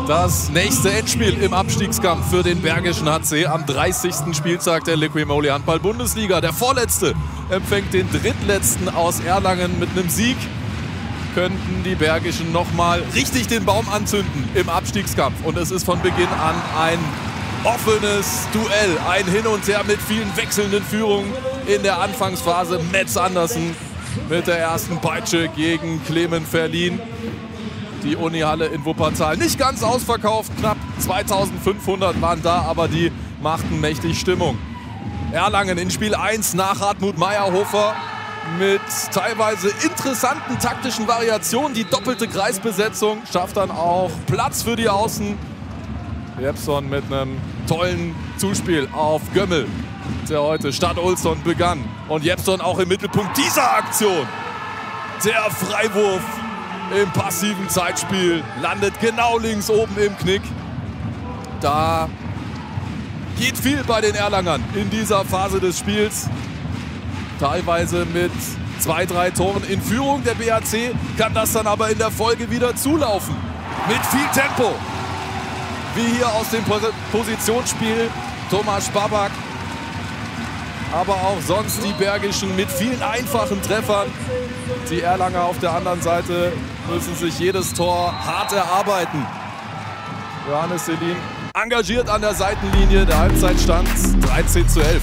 Das nächste Endspiel im Abstiegskampf für den Bergischen HC am 30. Spieltag der Liqui Moly Handball-Bundesliga. Der Vorletzte empfängt den Drittletzten aus Erlangen. Mit einem Sieg könnten die Bergischen nochmal richtig den Baum anzünden im Abstiegskampf. Und es ist von Beginn an ein offenes Duell. Ein Hin und Her mit vielen wechselnden Führungen in der Anfangsphase. Metz Andersen mit der ersten Peitsche gegen Clement Verlin. Die Unihalle in Wuppertal nicht ganz ausverkauft, knapp 2500 waren da, aber die machten mächtig Stimmung. Erlangen in Spiel 1 nach Hartmut Meyerhofer mit teilweise interessanten taktischen Variationen. Die doppelte Kreisbesetzung schafft dann auch Platz für die Außen. Jeppson mit einem tollen Zuspiel auf Gömmel, der heute statt Olsson begann. Und Jeppson auch im Mittelpunkt dieser Aktion. Der Freiwurf im passiven Zeitspiel landet genau links oben im Knick. Da geht viel bei den Erlangern in dieser Phase des Spiels. Teilweise mit 2, 3 Toren in Führung. Der BHC kann das dann aber in der Folge wieder zulaufen. Mit viel Tempo. Wie hier aus dem Positionsspiel Thomas Babak. Aber auch sonst die Bergischen mit vielen einfachen Treffern. Die Erlanger auf der anderen Seite müssen sich jedes Tor hart erarbeiten. Johannes Selin engagiert an der Seitenlinie. Der Halbzeitstand 13:11.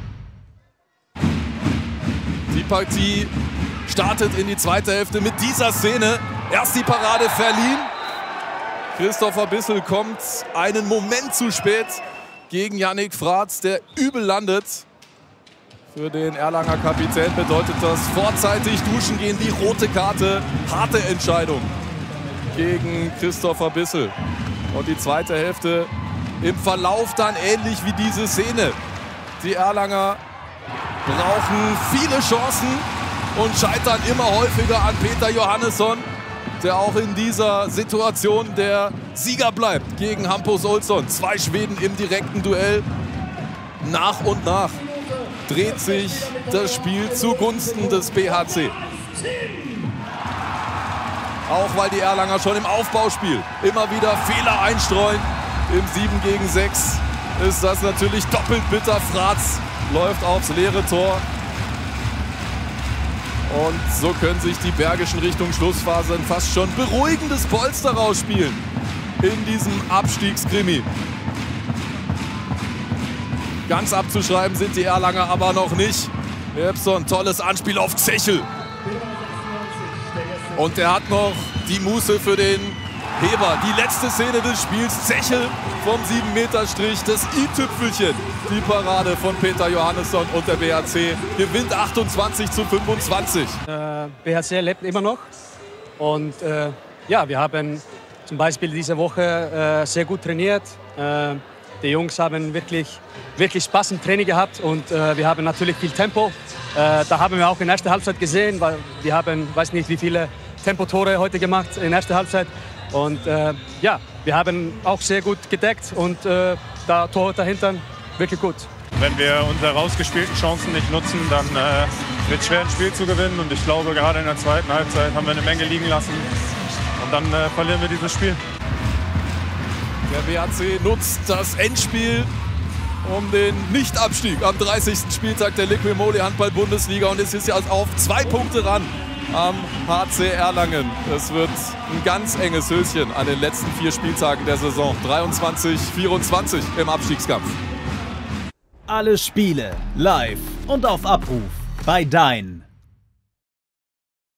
Die Partie startet in die zweite Hälfte mit dieser Szene. Erst die Parade Verlin. Christopher Bissel kommt einen Moment zu spät gegen Yannick Fratz, der übel landet. Für den Erlanger Kapitän bedeutet das vorzeitig duschen gehen, die rote Karte. Harte Entscheidung gegen Christopher Bissel. Und die zweite Hälfte im Verlauf dann ähnlich wie diese Szene. Die Erlanger brauchen viele Chancen und scheitern immer häufiger an Peter Johannesson, der auch in dieser Situation der Sieger bleibt gegen Hampus Olsson. 2 Schweden im direkten Duell. Nach und nach dreht sich das Spiel zugunsten des BHC. Auch weil die Erlanger schon im Aufbauspiel immer wieder Fehler einstreuen. Im 7 gegen 6 ist das natürlich doppelt bitter. Fratz läuft aufs leere Tor. Und so können sich die Bergischen Richtung Schlussphase ein fast schon beruhigendes Polster rausspielen in diesem Abstiegskrimi. Ganz abzuschreiben sind die Erlanger aber noch nicht. Jeppson, tolles Anspiel auf Zechel. Und er hat noch die Muße für den Heber. Die letzte Szene des Spiels. Zechel vom 7-Meter-Strich. Das i-Tüpfelchen. Die Parade von Peter Johannesson und der BHC gewinnt 28:25. BHC lebt immer noch. Und ja, wir haben zum Beispiel diese Woche sehr gut trainiert. Die Jungs haben wirklich Spaß im Training gehabt und wir haben natürlich viel Tempo. Da haben wir auch in der ersten Halbzeit gesehen, weil wir haben, weiß nicht wie viele Tempotore heute gemacht in der ersten Halbzeit. Und ja, wir haben auch sehr gut gedeckt und da Tor dahinter wirklich gut. Wenn wir unsere rausgespielten Chancen nicht nutzen, dann wird es schwer, ein Spiel zu gewinnen. Und ich glaube, gerade in der zweiten Halbzeit haben wir eine Menge liegen lassen. Und dann verlieren wir dieses Spiel. Der BHC nutzt das Endspiel um den Nichtabstieg am 30. Spieltag der Liqui Moly Handball-Bundesliga und es ist jetzt auf 2 Punkte ran am HC Erlangen. Es wird ein ganz enges Höschen an den letzten 4 Spieltagen der Saison. 23:24 im Abstiegskampf. Alle Spiele live und auf Abruf bei Dein.